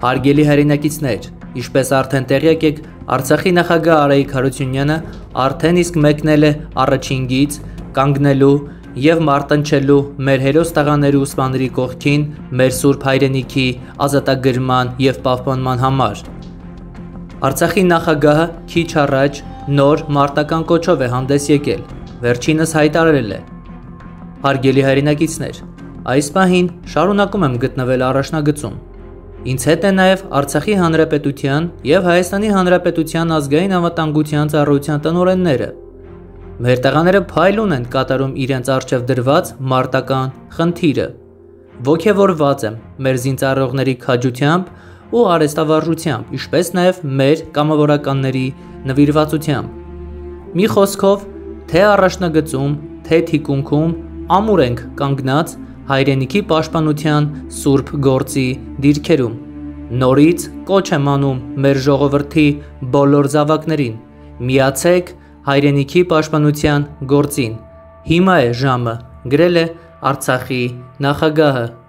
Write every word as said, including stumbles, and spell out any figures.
Հարգելի հայրենակիցներ, ինչպես արդեն տեղյակ եք, Արցախի նախագահ Արայիկ Հարությունյանը արդեն իսկ մեկնել է առաջինգից կանգնելու և մարտնչելու մեր հերոս տղաների ու սպաների կողքին մեր սուրբ հայրենիքի ազատագրման և պահպանման համար։ Արցախի նախագահը քիչ առաջ նոր մարտական կոչով է հանդես եկել, վերջինս հայտարարել է. Հարգելի հայրենակիցներ, այս պահին շարունակում եմ գտնվել առաջնագծում։ Ինձ հետ է նաև Արցախի Հանրապետության և Հայաստանի Հանրապետության ազգային անվտանգության ծառայության տնօրենները։ Մեր տղաները փայլուն են կատարում իրենց առջև դրված մարտական խնդիրը։ Ոգևորված եմ մեր զինծառայողների քաջությամբ ու արեստավարժությամբ, ինչպես նաև մեր կամավորականների նվիրվածությամբ։ Մի խոսքով, թե առաջնագծում, թե թիկունքում ամուր ենք կանգնած հայրենիքի պաշտպանության սուրբ գործի դիրքերում։ Նորից կոչ եմ անում մեր ժողովրդի բոլոր զավակներին. միացեք հայրենիքի պաշտպանության գործին։ Հիմա է ժամը, գրել է Արցախի նախագահը։